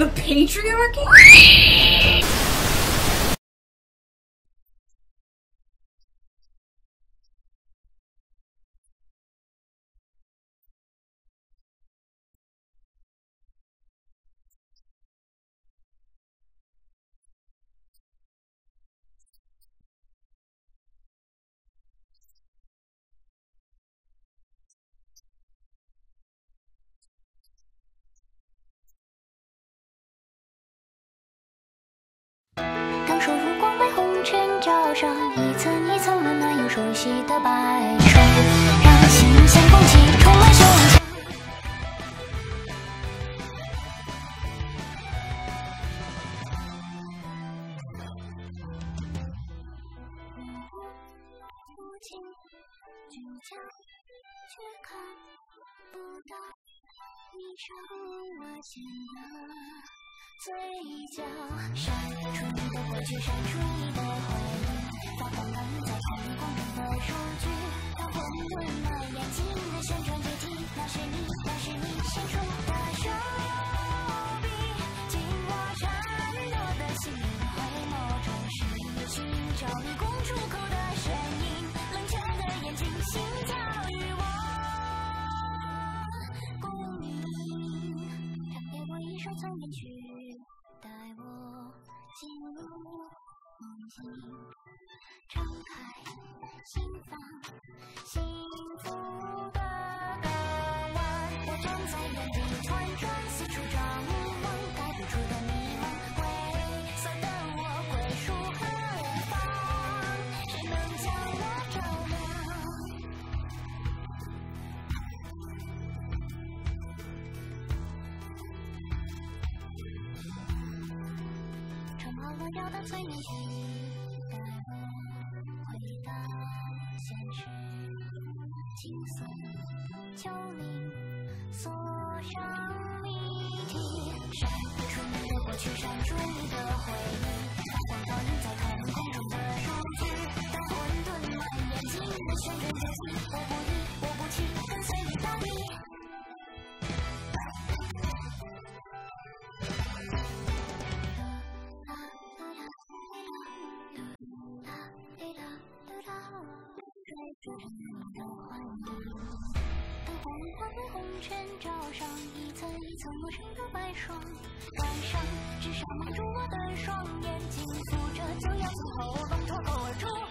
The patriarchy? 当初如光被红尘罩上，一层一层温暖又熟悉的白霜，让新鲜空气充满胸腔。无尽聚焦，却看不到你让我陷的。 嘴角闪出你的过去，闪出你的回忆，发光在天空中的数据，当混沌蔓延，紧的旋转阶梯，那是你，那是你伸出的手臂，紧握颤抖的心，回眸中是你寻找你共出口的身影，冷却的眼睛，心跳与我共鸣，唱给我一首曾远去。 带我进入梦境，敞开心房，幸福的港湾。我站在原地团转，四处张望，带不出的迷茫，灰色的我归属何方？谁能将我照亮？ 充满了掉的催眠曲，带我回到现实。青色丘陵锁上谜题，闪出你的过去，闪出你的回忆，放倒映在瞳孔中的数据。当混沌蔓延，紧的旋转阶梯，我不依，我不弃，跟随你到底。 追逐着你的幻影，当黄昏被红尘罩上，一层一层陌生的白霜，感伤至少蒙住我的双眼，紧缚着就要从喉咙脱口而出。